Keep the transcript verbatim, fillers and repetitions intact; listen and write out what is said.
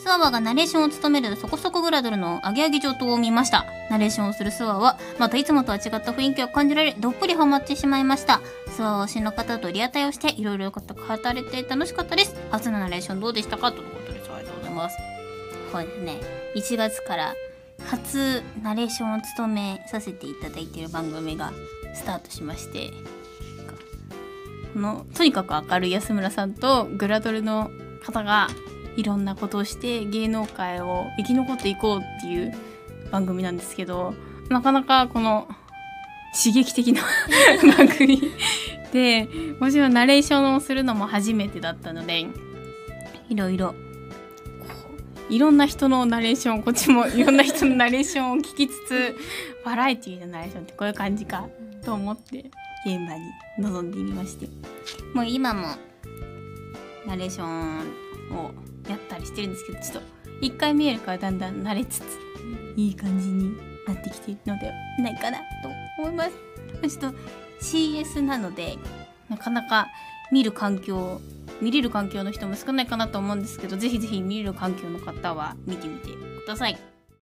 スワワがナレーションを務めるそこそこグラドルのアゲアゲ上等を見ました。ナレーションをするスワは、またいつもとは違った雰囲気を感じられ、どっぷりハマってしまいました。スワは推しの方とリアタイをして、いろいろよかった語れて楽しかったです。初のナレーションどうでしたかということです。ありがとうございます。そうですね。いちがつから初ナレーションを務めさせていただいている番組がスタートしまして、このとにかく明るい安村さんとグラドルの方がいろんなことをして芸能界を生き残っていこうっていう番組なんですけど、なかなかこの刺激的な番組で、もちろんナレーションをするのも初めてだったので、いろいろいろんな人のナレーション、こっちもいろんな人のナレーションを聞きつつ、バラエティーのナレーションってこういう感じかと思って現場に臨んでみまして、もう今もナレーションをやったりしてるんですけど、ちょっと一回見えるからだんだん慣れつついい感じになってきているのではないかなと思います。ちょっと シーエス なのでなかなか見る環境見れる環境の人も少ないかなと思うんですけど、ぜひぜひ見れる環境の方は見てみてください。